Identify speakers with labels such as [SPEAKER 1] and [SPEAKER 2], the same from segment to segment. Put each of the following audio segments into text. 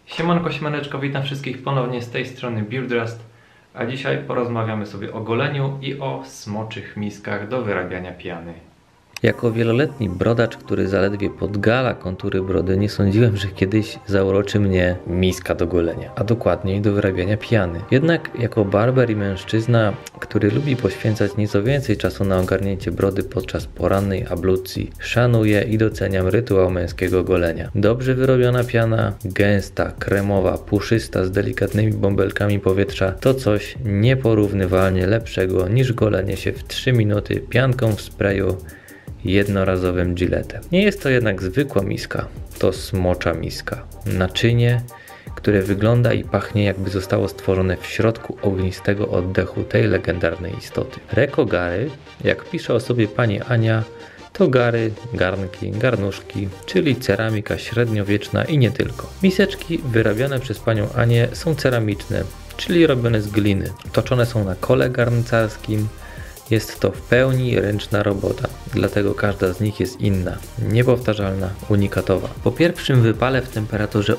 [SPEAKER 1] Siemanko, siemaneczko, witam wszystkich ponownie z tej strony Beardrust, a dzisiaj porozmawiamy sobie o goleniu i o smoczych miskach do wyrabiania piany.
[SPEAKER 2] Jako wieloletni brodacz, który zaledwie podgala kontury brody, nie sądziłem, że kiedyś zauroczy mnie miska do golenia, a dokładniej do wyrabiania piany. Jednak jako barber i mężczyzna, który lubi poświęcać nieco więcej czasu na ogarnięcie brody podczas porannej ablucji, szanuję i doceniam rytuał męskiego golenia. Dobrze wyrobiona piana, gęsta, kremowa, puszysta, z delikatnymi bąbelkami powietrza, to coś nieporównywalnie lepszego niż golenie się w 3 minuty pianką w sprayu jednorazowym giletem. Nie jest to jednak zwykła miska, to smocza miska. Naczynie, które wygląda i pachnie, jakby zostało stworzone w środku ognistego oddechu tej legendarnej istoty. Rekogary, jak pisze o sobie pani Ania, to gary, garnki, garnuszki, czyli ceramika średniowieczna i nie tylko. Miseczki wyrabiane przez panią Anię są ceramiczne, czyli robione z gliny. Toczone są na kole garncarskim. Jest to w pełni ręczna robota, dlatego każda z nich jest inna, niepowtarzalna, unikatowa. Po pierwszym wypale w temperaturze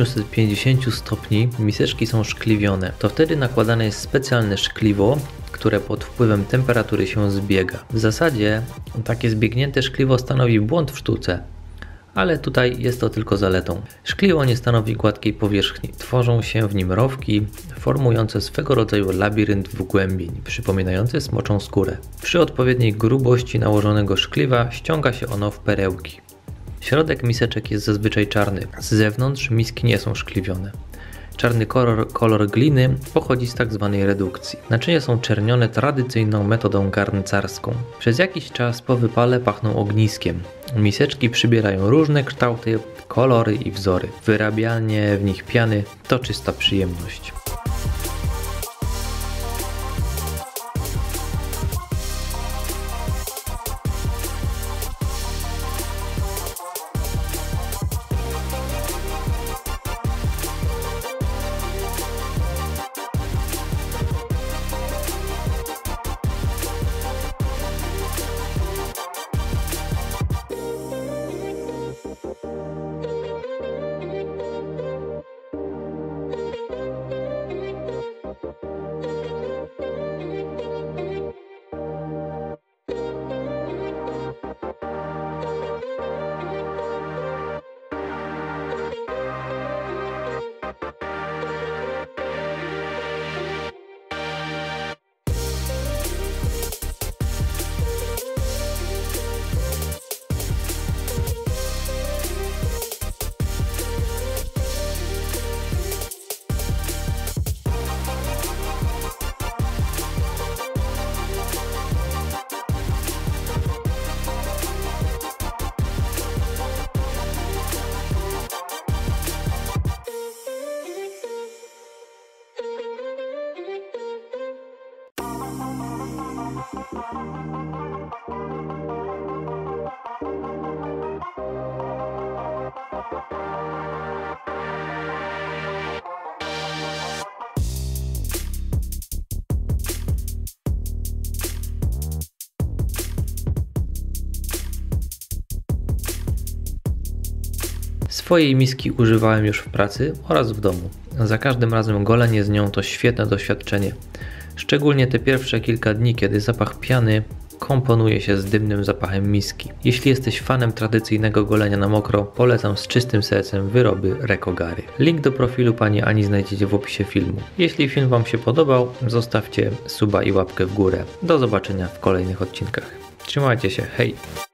[SPEAKER 2] 850 stopni miseczki są szkliwione. To wtedy nakładane jest specjalne szkliwo, które pod wpływem temperatury się zbiega. W zasadzie takie zbiegnięte szkliwo stanowi błąd w sztuce, ale tutaj jest to tylko zaletą. Szkliwo nie stanowi gładkiej powierzchni. Tworzą się w nim rowki, formujące swego rodzaju labirynt wgłębień, przypominający smoczą skórę. Przy odpowiedniej grubości nałożonego szkliwa ściąga się ono w perełki. Środek miseczek jest zazwyczaj czarny. Z zewnątrz miski nie są szkliwione. Czarny kolor gliny pochodzi z tzw. redukcji. Naczynia są czernione tradycyjną metodą garncarską. Przez jakiś czas po wypale pachną ogniskiem. Miseczki przybierają różne kształty, kolory i wzory. Wyrabianie w nich piany to czysta przyjemność. Swojej miski używałem już w pracy oraz w domu. Za każdym razem golenie z nią to świetne doświadczenie. Szczególnie te pierwsze kilka dni, kiedy zapach piany komponuje się z dymnym zapachem miski. Jeśli jesteś fanem tradycyjnego golenia na mokro, polecam z czystym sercem wyroby Rekogary. Link do profilu pani Ani znajdziecie w opisie filmu. Jeśli film wam się podobał, zostawcie suba i łapkę w górę. Do zobaczenia w kolejnych odcinkach. Trzymajcie się, hej!